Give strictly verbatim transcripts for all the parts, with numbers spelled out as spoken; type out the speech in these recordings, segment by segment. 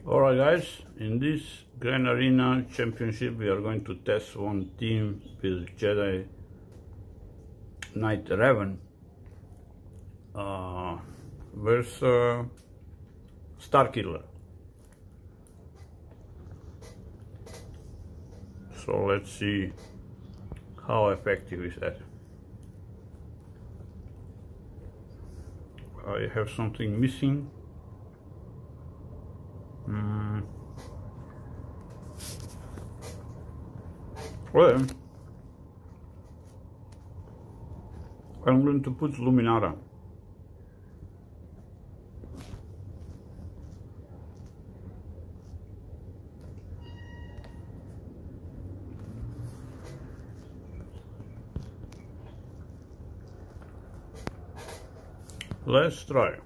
Alright guys, in this Grand Arena Championship we are going to test one team with Jedi Knight Revan uh, versus Starkiller. So let's see how effective is that. I have something missing. Mm. Well, I'm going to put Luminara. Let's try.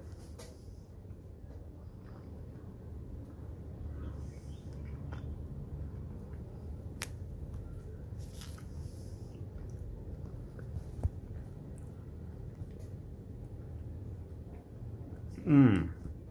Hmm.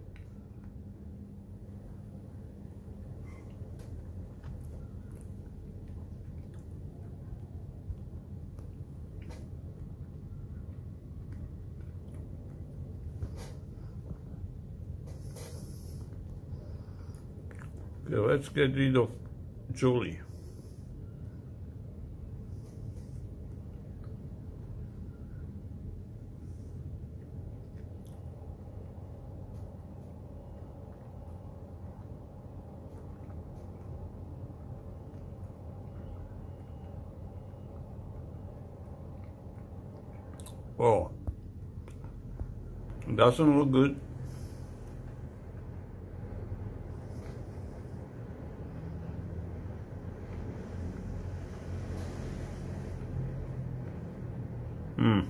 Okay, let's get rid of Julie. Oh, doesn't look good. Hmm.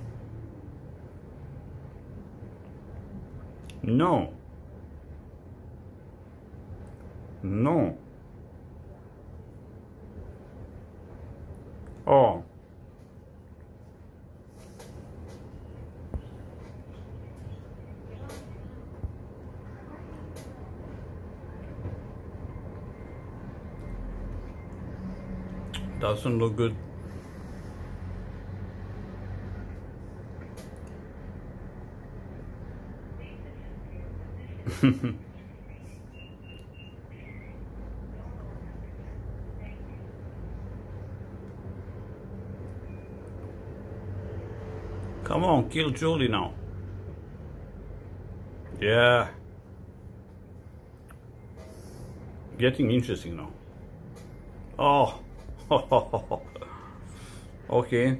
No. No. Oh. Doesn't look good. Come on, kill Julie now. Yeah. Getting interesting now. Oh. Okay.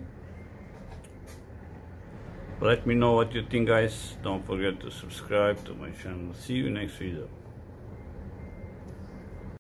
Let me know what you think, guys. Don't forget to subscribe to my channel. See you next video.